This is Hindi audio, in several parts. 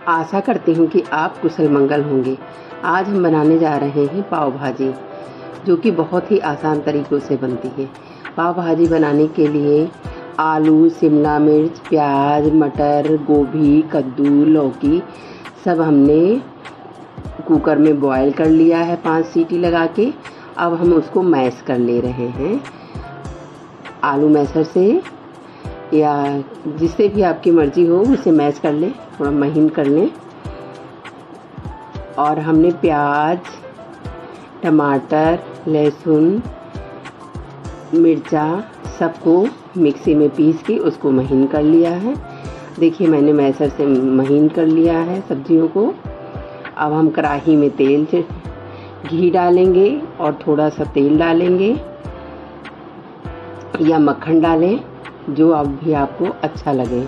आशा करती हूँ कि आप कुशल मंगल होंगे। आज हम बनाने जा रहे हैं पाव भाजी, जो कि बहुत ही आसान तरीक़ों से बनती है। पाव भाजी बनाने के लिए आलू, शिमला मिर्च, प्याज, मटर, गोभी, कद्दू, लौकी सब हमने कुकर में बॉयल कर लिया है 5 सीटी लगा के। अब हम उसको मैश कर ले रहे हैं आलू मैशर से, या जिससे भी आपकी मर्ज़ी हो उसे मैश कर लें, थोड़ा महीन कर लें। और हमने प्याज, टमाटर, लहसुन, मिर्चा सबको मिक्सी में पीस के उसको महीन कर लिया है। देखिए मैंने मैशर से महीन कर लिया है सब्जियों को। अब हम कढ़ाई में घी डालेंगे और थोड़ा सा तेल डालेंगे या मक्खन डालें, जो अब भी आपको अच्छा लगे।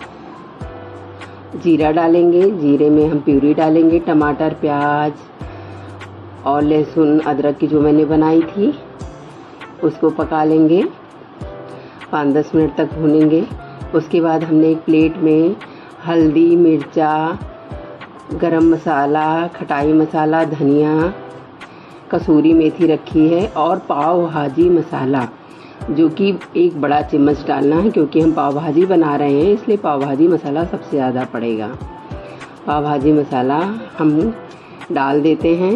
जीरा डालेंगे, जीरे में हम प्यूरी डालेंगे, टमाटर, प्याज और लहसुन अदरक की जो मैंने बनाई थी उसको पका लेंगे, 5-10 मिनट तक भूनेंगे। उसके बाद हमने एक प्लेट में हल्दी, मिर्चा, गरम मसाला, खटाई मसाला, धनिया, कसूरी मेथी रखी है और पाव भाजी मसाला, जो कि एक बड़ा चम्मच डालना है, क्योंकि हम पाव भाजी बना रहे हैं इसलिए पाव भाजी मसाला सबसे ज़्यादा पड़ेगा। पाव भाजी मसाला हम डाल देते हैं।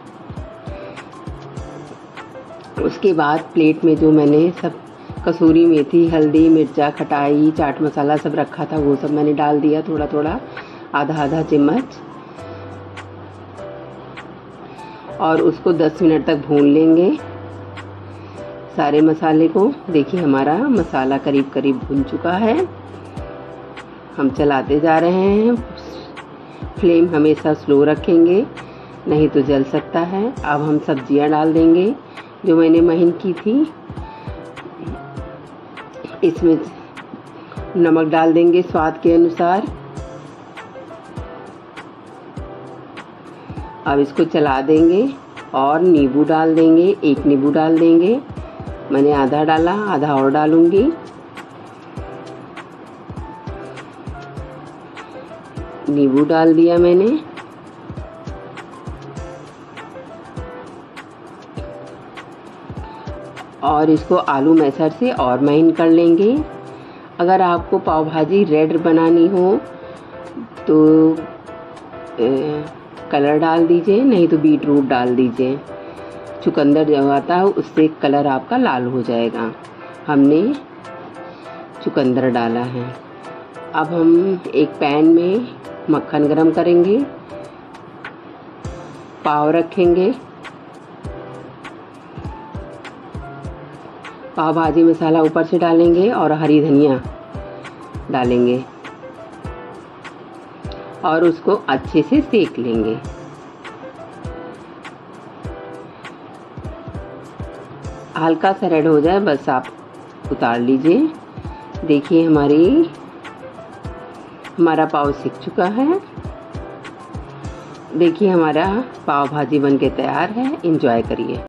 उसके बाद प्लेट में जो मैंने सब कसूरी मेथी, हल्दी, मिर्चा, खटाई, चाट मसाला सब रखा था वो सब मैंने डाल दिया, थोड़ा थोड़ा, आधा चम्मच, और उसको 10 मिनट तक भून लेंगे सारे मसाले को। देखिए हमारा मसाला करीब करीब भुन चुका है। हम चलाते जा रहे हैं, फ्लेम हमेशा स्लो रखेंगे नहीं तो जल सकता है। अब हम सब्जियां डाल देंगे जो मैंने महीन की थी। इसमें नमक डाल देंगे स्वाद के अनुसार। अब इसको चला देंगे और नींबू डाल देंगे, 1 नींबू डाल देंगे। मैंने आधा डाला, आधा और डालूंगी। नींबू डाल दिया मैंने। और इसको आलू मैशर से और महीन कर लेंगे। अगर आपको पाव भाजी रेड बनानी हो तो कलर डाल दीजिए, नहीं तो बीट रूट डाल दीजिए। चुकंदर जो आता है उससे कलर आपका लाल हो जाएगा। हमने चुकंदर डाला है। अब हम एक पैन में मक्खन गरम करेंगे, पाव रखेंगे, पाव भाजी मसाला ऊपर से डालेंगे और हरी धनिया डालेंगे और उसको अच्छे से सेक लेंगे। हल्का सा रेड हो जाए बस आप उतार लीजिए। देखिए हमारा पाव सिक चुका है। देखिए हमारा पाव भाजी बनके तैयार है। एंजॉय करिए।